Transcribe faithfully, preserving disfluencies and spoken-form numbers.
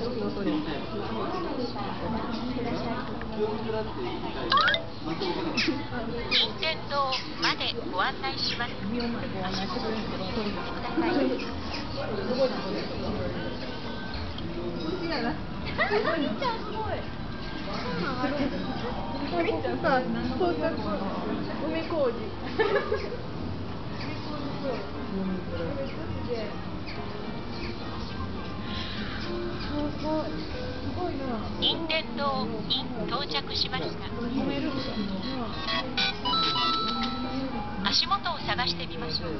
天堂までご案内します。足元にお気をつけください。 みっちゃんさ、到着梅小路。 任天堂に到着しました。足元を探してみましょう。